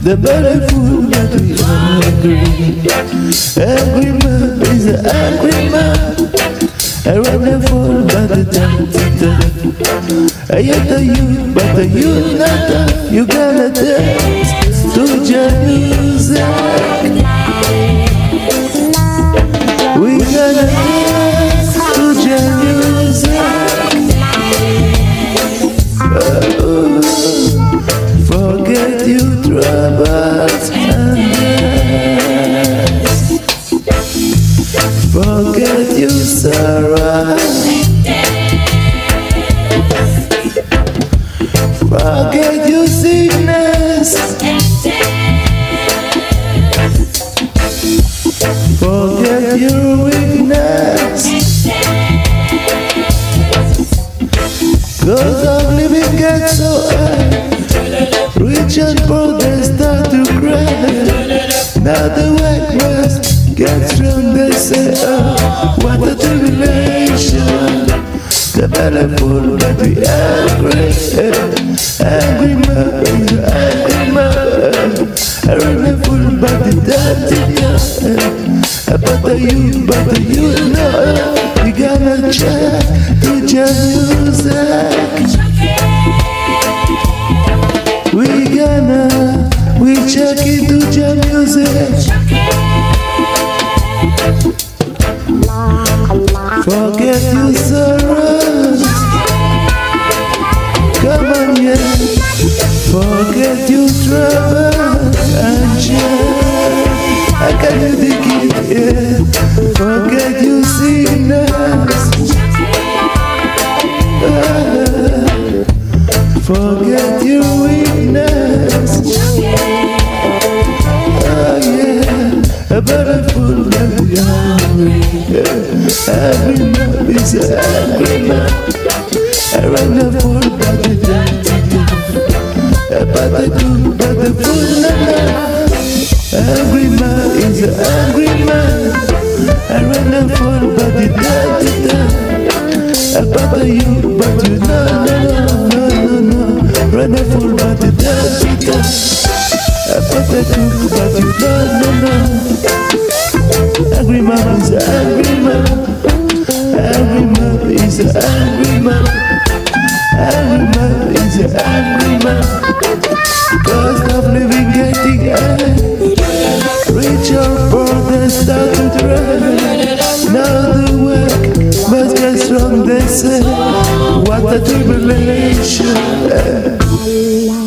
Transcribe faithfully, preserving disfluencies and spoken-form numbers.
the better fool that we agree. Angry man is an angry man. I run a fall by the time. I hate the you, but the you not the, you gotta dance to your music. We gotta dance to your music. Oh, forget you troubles and dance. Forget you sorrow. Forget your sickness. Forget your weakness. Cause of living gets so high. Rich and poor they start to cry. Now the white man gets strong, they say, oh, what a tribulation. The better fool but we angry. Angry man, angry man. I run a fool but the dirty man. But the you, but the you know, we gotta try to just music. We gonna, we check it to jam music. Forget your sorrows. Come on, yeah. Forget your troubles and share. I got you the key, yeah. Forget your sickness. Ah, forget your weakness. Oh yeah, a better fool than the angry. Angry man is an angry man. I ran a fool but the dirty. But the good, but the fool not. Angry man is an angry man. I ran a fool but the dirty. But the you, but you know, no, no, no, no, no. Run a fool but the dirty. But the good, but you know, no, no. Angry man is an angry man. Angry man is an angry man. Angry man is an angry man. Cause of living getting high. Rich or poor they start to try. Now the work must get strong they say. What a tribulation.